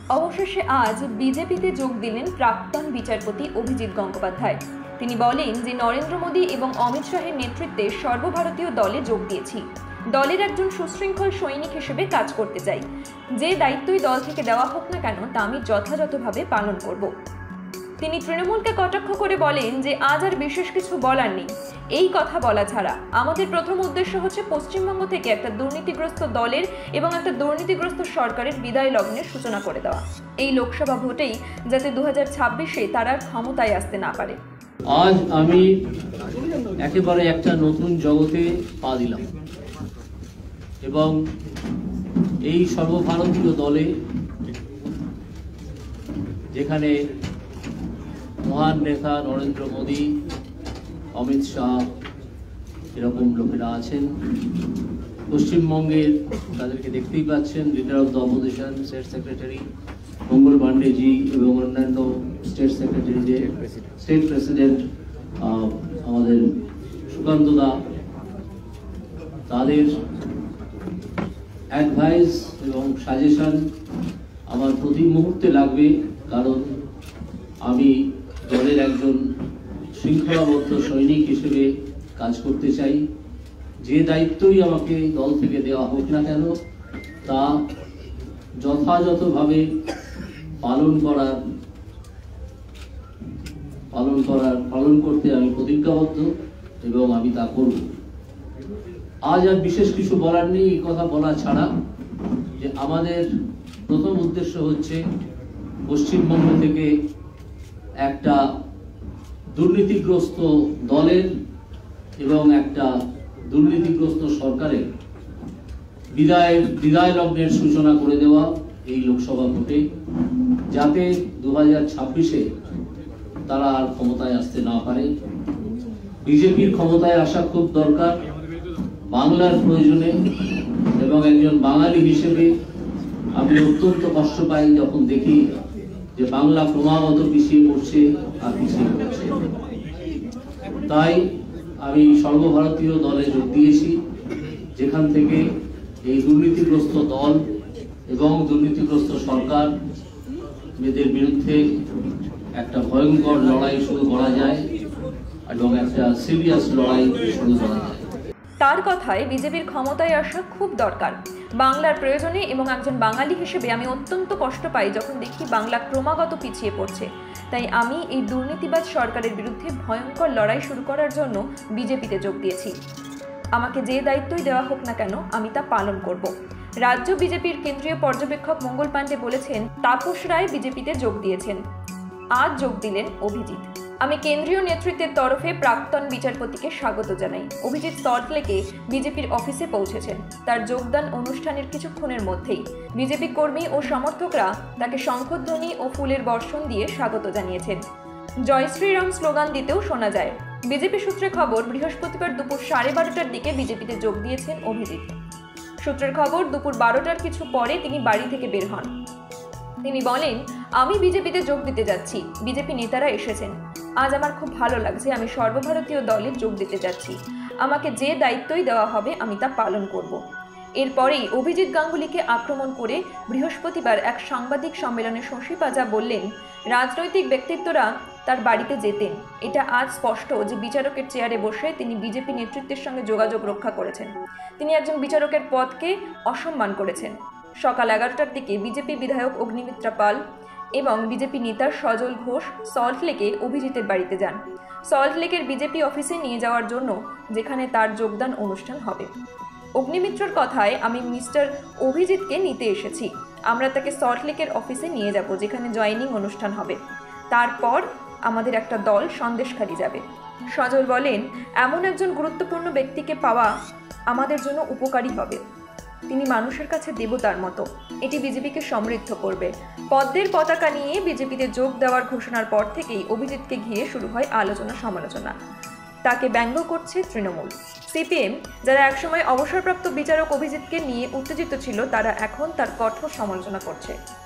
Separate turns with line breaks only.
অবশেষে আজ বিজেপিতে যোগ দিলেন প্রাক্তন বিচারপতি অভিজিৎ গঙ্গোপাধ্যায়। তিনি বলেন যে নরেন্দ্র মোদী এবং অমিত শাহের নেতৃত্বে সর্বভারতীয় দলে যোগ দিয়েছি। দলের একজন সুশৃঙ্খল সৈনিক হিসেবে কাজ করতে চাই। যে দায়িত্বই দল থেকে দেওয়া হোক না কেন তা আমি যথাযথভাবে পালন করব। তিনি তৃণমূলকে কটাক্ষ করে বলেন যে আজ আর বিশেষ কিছু বলার নেই। এই কথা বলা ছাড়া আমাদের প্রথম উদ্দেশ্য হচ্ছে পশ্চিমবঙ্গ থেকে একটা দুর্নীতিগ্রস্ত দলের এবং একটা দুর্নীতিগ্রস্ত সরকারের বিদায় লগ্নের সূচনা করে দেওয়া। এই লোকসভা ভোটেই যাতে 2026-এ তারা ক্ষমতায় আসতে না পারে।
আজ আমি একেবারে একটা নতুন জগতে পা দিলাম এবং এই সর্বভারতীয় দলে, যেখানে মহান নেতা নরেন্দ্র মোদী, অমিত শাহ এরকম লোকেরা আছেন। পশ্চিমবঙ্গের তাদেরকে দেখতেই পাচ্ছেন, leader of the opposition, state secretary Mangal পাণ্ডেজি এবং অন্যান্য স্টেট সেক্রেটারিদের, স্টেট প্রেসিডেন্ট আমাদের সুকান্ত দা, তাদের অ্যাডভাইস এবং সাজেশন আমার প্রতি মুহূর্তে লাগবে, কারণ আমি দলের একজন শৃঙ্খলাবদ্ধ সৈনিক হিসেবে কাজ করতে চাই। যে দায়িত্বই আমাকে দল থেকে দেওয়া হোক না কেন তা যথাযথভাবে পালন করতে আমি প্রতিজ্ঞাবদ্ধ এবং আমি তা করব। আজ আর বিশেষ কিছু বলার নেই, এই কথা বলা ছাড়া যে আমাদের প্রথম উদ্দেশ্য হচ্ছে পশ্চিমবঙ্গ থেকে একটা দুর্নীতিগ্রস্ত দলের এবং একটা দুর্নীতিগ্রস্ত সরকারের বিদায় লগ্নের সূচনা করে দেওয়া এই লোকসভা ভোটে, যাতে 2026-এ তারা আর ক্ষমতায় আসতে না পারে। বিজেপির ক্ষমতায় আসা খুব দরকার বাংলার প্রয়োজনে, এবং একজন বাঙালি হিসেবে আমি অত্যন্ত কষ্ট পাই যখন দেখি যে বাংলা ক্রমাগত পিছিয়ে পড়ছে আর পিছিয়ে পড়ছে। তাই আমি সর্বভারতীয় দলে যোগ দিয়েছি, যেখান থেকে এই দুর্নীতিগ্রস্ত দল এবং দুর্নীতিগ্রস্ত সরকার এদের বিরুদ্ধে একটা ভয়ঙ্কর লড়াই শুরু করা যায় এবং একটা সিরিয়াস লড়াই শুরু করা যায়।
তার কথায় বিজেপির ক্ষমতায় আসা খুব দরকার বাংলার প্রয়োজনে, এবং একজন বাঙালি হিসেবে আমি অত্যন্ত কষ্ট পাই যখন দেখি বাংলা ক্রমাগত পিছিয়ে পড়ছে। তাই আমি এই দুর্নীতিবাজ সরকারের বিরুদ্ধে ভয়ঙ্কর লড়াই শুরু করার জন্য বিজেপিতে যোগ দিয়েছি। আমাকে যে দায়িত্বই দেওয়া হোক না কেন আমি তা পালন করব। রাজ্য বিজেপির কেন্দ্রীয় পর্যবেক্ষক মঙ্গল পাণ্ডে বলেছেন, তাপস রায় বিজেপিতে যোগ দিয়েছেন। আজ যোগ দিলেন অভিজিৎ। আমি কেন্দ্রীয় নেতৃত্বের তরফে প্রাক্তন বিচারপতিকে স্বাগত জানাই। অভিজিৎ সল্টলেকে বিজেপির অফিসে পৌঁছেছেন। তার যোগদান অনুষ্ঠানের কিছুক্ষণের মধ্যেই বিজেপি কর্মী ও সমর্থকরা তাকে শঙ্খধ্বনি ও ফুলের বর্ষণ দিয়ে স্বাগত জানিয়েছেন। জয় শ্রীরাম স্লোগান দিতেও শোনা যায়। বিজেপি সূত্রে খবর, বৃহস্পতিবার দুপুর 12:30টার দিকে বিজেপিতে যোগ দিয়েছেন অভিজিৎ। সূত্রের খবর, দুপুর 12টার কিছু পরে তিনি বাড়ি থেকে বের হন। তিনি বলেন, আমি বিজেপিতে যোগ দিতে যাচ্ছি, বিজেপি নেতারা এসেছেন। আজ আমার খুব ভালো লাগছে, আমি সর্বভারতীয় দলে যোগ দিতে যাচ্ছি। আমাকে যে দায়িত্বই দেওয়া হবে আমি তা পালন করব। এরপরেই অভিজিৎ গাঙ্গুলিকে আক্রমণ করে বৃহস্পতিবার এক সাংবাদিক সম্মেলনে শশী পাজা বললেন, রাজনৈতিক ব্যক্তিত্বরা তার বাড়িতে যেতেন। এটা আজ স্পষ্ট যে বিচারকের চেয়ারে বসে তিনি বিজেপি নেতৃত্বের সঙ্গে যোগাযোগ রক্ষা করেছেন। তিনি একজন বিচারকের পদকে অসম্মান করেছেন। সকাল 11টার দিকে বিজেপি বিধায়ক অগ্নিমিত্রা পাল এবং বিজেপি নেতা সজল ঘোষ সল্টলেকে অভিজিতের বাড়িতে যান, সল্টলেকের বিজেপি অফিসে নিয়ে যাওয়ার জন্য, যেখানে তার যোগদান অনুষ্ঠান হবে। অগ্নিমিত্রর কথায়, আমি মিস্টার অভিজিৎকে নিতে এসেছি। আমরা তাকে সল্টলেকের অফিসে নিয়ে যাব, যেখানে জয়েনিং অনুষ্ঠান হবে। তারপর আমাদের একটা দল সন্দেশখালি যাবে। সজল বলেন, এমন একজন গুরুত্বপূর্ণ ব্যক্তিকে পাওয়া আমাদের জন্য উপকারী হবে। তিনি মানুষের কাছে দেবতার মতো। এটি বিজেপিকে সমৃদ্ধ করবে। পদ্মের পতাকা নিয়ে বিজেপিতে যোগ দেওয়ার ঘোষণার পর থেকেই অভিজিৎকে ঘিরে শুরু হয় আলোচনা সমালোচনা। তাকে ব্যঙ্গ করছে তৃণমূল। সিপিএম, যারা একসময় অবসরপ্রাপ্ত বিচারক অভিজিৎকে নিয়ে উত্তেজিত ছিল, তারা এখন তার কঠোর সমালোচনা করছে।